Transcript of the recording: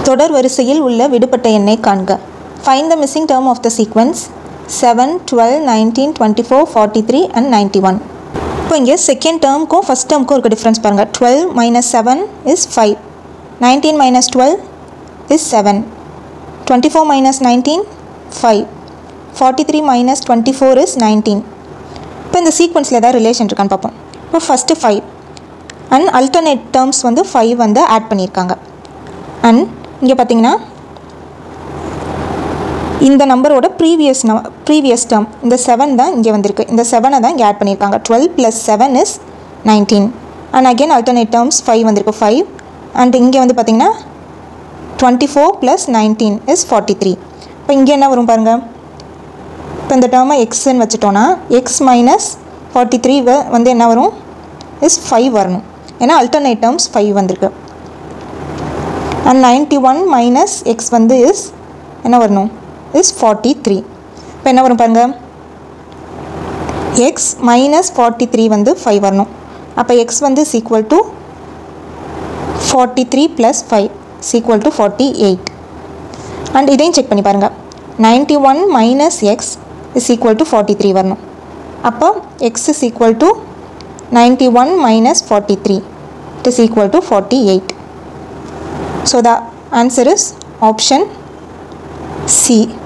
தொடர் வரிசையில் உள்ள விடுபட்ட எண்ணை காண்க. Find the missing term of the sequence 7, 12, 19, 24, 43 and 91. இப்போ இங்கே செகண்ட் டேர்முக்கும் ஃபஸ்ட் டேர்முக்கும் இருக்க டிஃப்ரென்ஸ் பாருங்கள். 12 minus 7 is 5, 19 minus 12 is 7, 24 minus 19 5, 43 minus 24 is 19. இப்போ இந்த சீக்வன்ஸில் ஏதாவது ரிலேஷன் இருக்கான்னு பார்ப்போம். இப்போ ஃபஸ்ட்டு 5 அண்ட் அல்டர்னேட் டேர்ம்ஸ் வந்து 5 வந்து ஆட் பண்ணியிருக்காங்க. அண்ட் இங்கே பார்த்தீங்கன்னா இந்த நம்பரோட ப்ரீவியஸ் டேர்ம் இந்த 7 தான் இங்கே வந்திருக்கு. இந்த 7 தான் இங்கே ஆட் பண்ணியிருக்காங்க. 12 + 7 is 19. And again alternate terms 5 வந்திருக்கு 5. அண்ட் இங்கே வந்து பார்த்திங்கன்னா 24 + 19 is 43. இப்போ இங்கே என்ன வரும் பாருங்கள். இப்போ இந்த டேர்மை எக்ஸ்ன்னு வச்சுட்டோன்னா எக்ஸ் மைனஸ் 43 வந்து என்ன வரும் இஸ் 5 வரணும். ஏன்னா அல்டர்னேட் டேர்ம்ஸ் 5 வந்திருக்கு. அண்ட் 91 மைனஸ் எக்ஸ் வந்து இஸ் என்ன வரணும் இஸ் 43. இப்போ என்ன வரும் பாருங்கள். எக்ஸ் மைனஸ் 43 வந்து 5 வரணும். அப்போ எக்ஸ் வந்து is equal to 43 + 5 is equal to 48. And இதையும் செக் பண்ணி பாருங்கள். 91 minus X is equal to 43 வரணும். அப்போ X is equal to 91 minus 43. It is equal to 48. So the answer is option C.